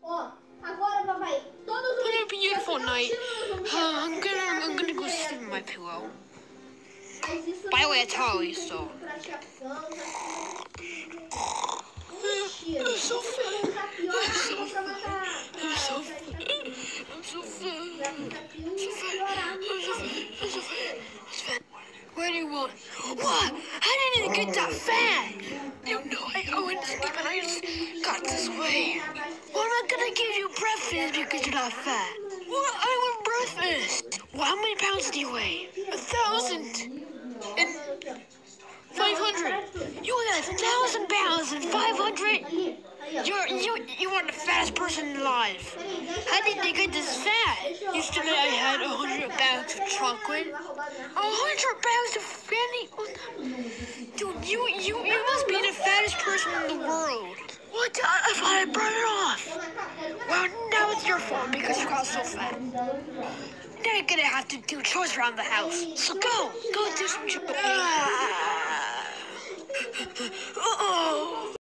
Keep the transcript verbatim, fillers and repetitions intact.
What a beautiful night. Uh, I'm gonna, I'm gonna go sleep in my pillow. By the way, it's Holly, so. I'm so fat. I'm so fat. I'm so fat. I'm so fat. I'm so fat. I'm so fat. I'm so fat. I'm so fat. What do you want? What? I didn't get that fat. You know, I, I went to sleep and I just got this way. Well, I'm not gonna give you breakfast because you're not fat. Well, I want breakfast. Well, how many pounds do you weigh? A thousand. And five hundred. You weigh a thousand pounds and five hundred? You're, you, you are the fattest person alive. How did you get this fat? Yesterday I had a hundred bags of chocolate. A hundred bags of candy? Dude, you, you, you must be the fattest person in the world. What? I, I thought I burned it off. Well, now it's your fault because you got so fat. Now you're gonna have to do chores around the house. So go, go do some chores.